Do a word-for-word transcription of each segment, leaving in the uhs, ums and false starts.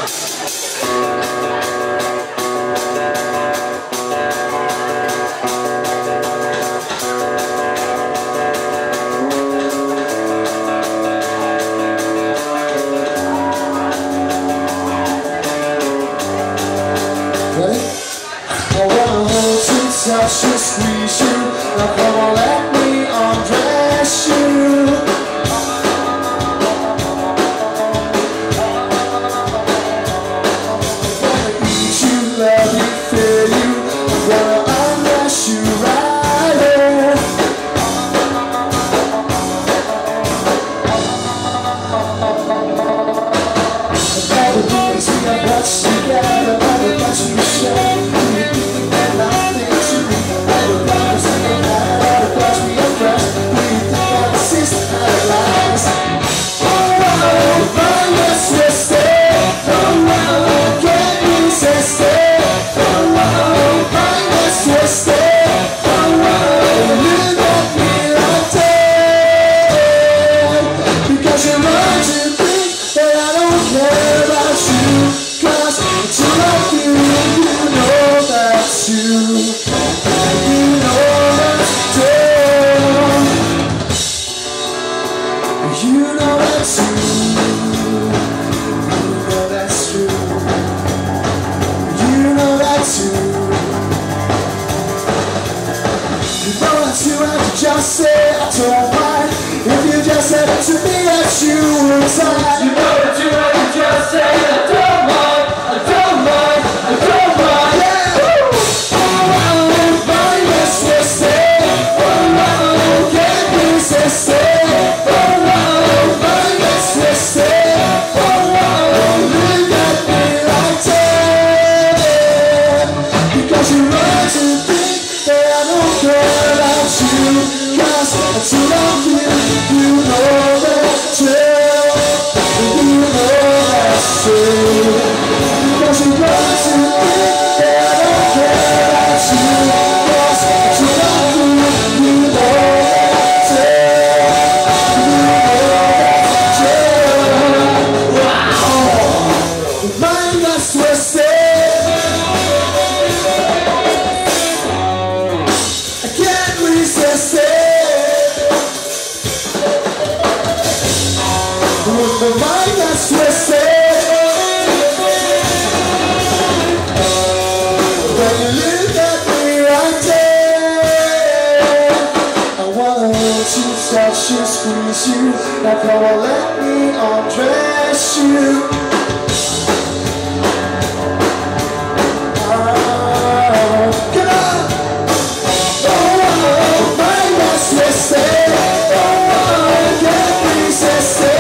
Touch you, squeeze you, now come on, let me undress you. I'm gonna eat you, love you, feel you, I'm gonna undress you right here. All the things we have watched together, all the things we share, and nothing. Just say I don't mind if you just said to me that you were inside. You know that you have to just say I don't mind, I don't mind, I don't mind. Yeah. Oh, I don't mind this mistake. Oh, I don't get this mistake. Oh, I don't mind this mistake. Oh, I don't look at me like that. Because you learn to think that I don't care about you. Cause you love you, you know that's true. You know that's true. Because you want to think that I don't care about you. Cause you love you, you know that's true. You know that's true. Wow! The mind that's twisted. I can't resist it. With the mind that's twisted, when you look at me right there, I wanna hold you, touch you, squeeze you, now come on, let me undress you. Oh, come on! Oh, the mind that's twisted, oh, I can't resist it.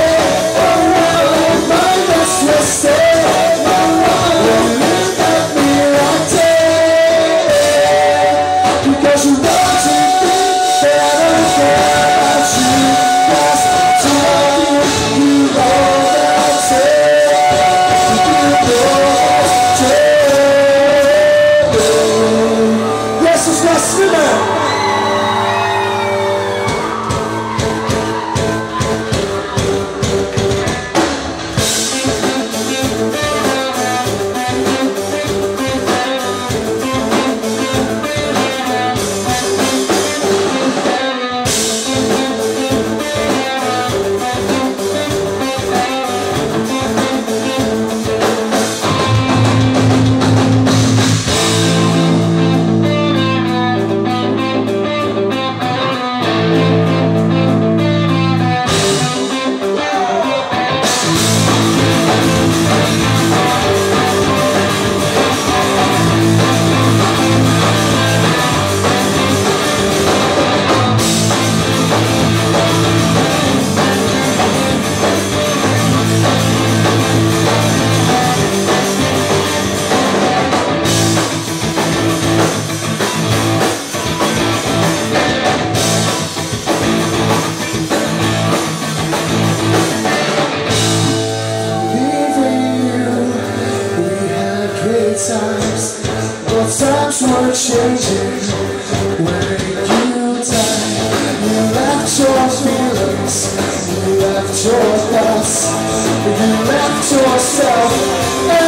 Times were changing when you died. You left your feelings, you left your thoughts, you left yourself.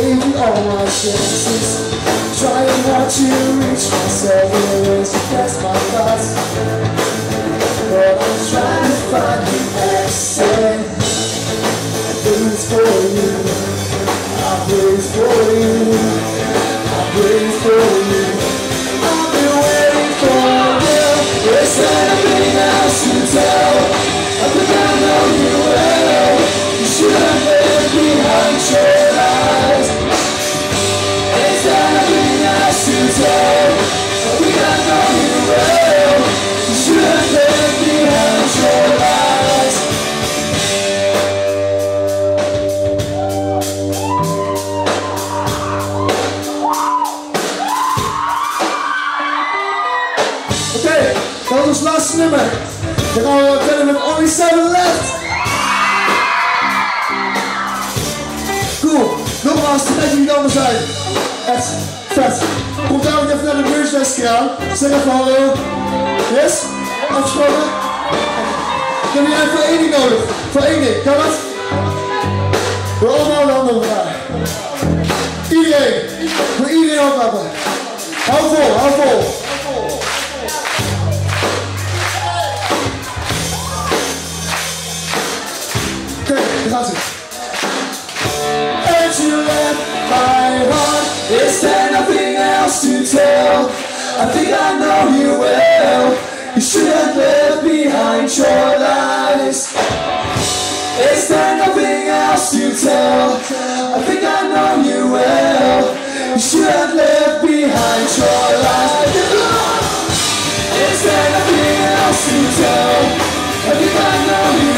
gave you all my chances, trying hard to reach myself in ways to catch my thoughts. But I'm trying to find the accent. I breathe for you, I breathe for you, I breathe for you. I've been waiting for you. There's nothing else to tell. I think I know you well. You should have lived behind your eyes. There's nothing else to tell. I think I know you well. You should have lived behind your eyes. Okay, dat was ons laatste nummer. Dan gaan we verder met Only Seven Left. Cool, nogmaals, te dat jullie allemaal zijn. Echt vet. Kom daar ook even naar de merchandise-kraan. Zeg even hallo. Yes? Afgesproken? Ik heb hier voor één ding nodig. Voor één ding, kan dat? Door allemaal de handen elkaar. Iedereen. Voor iedereen opklappen. Hou vol, hou vol. Oké, daar gaat ie. And you left my heart. Is there nothing else to tell? I think I know you well. You should have left behind your lies. Is there nothing else to tell? I think I know you well. You should have left behind your lies. Is there nothing else to tell? I think I know you